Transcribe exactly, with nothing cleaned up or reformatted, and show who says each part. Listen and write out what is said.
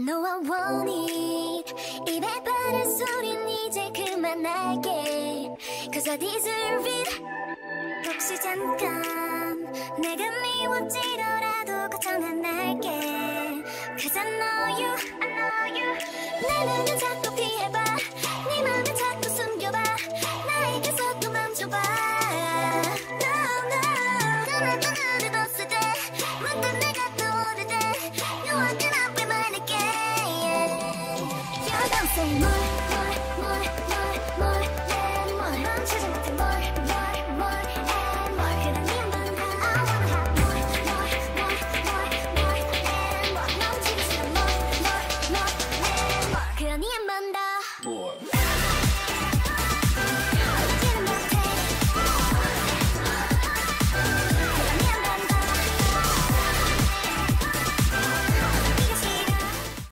Speaker 1: know I want it. 입에 바른 소린 이제 그만할게. Cause I deserve it. 혹시 잠깐 내가 미워지더라도 걱정 안 할게. Cause I know you, I know you. 내 눈을 자꾸 피해봐. 네 맘을 자꾸 숨겨봐. 나에게서 또 멈춰봐. No, no. 떠날 떠나를 봤을 때 문득 내가 떠오를 때 너와 그 앞에 말할게. You don't say more.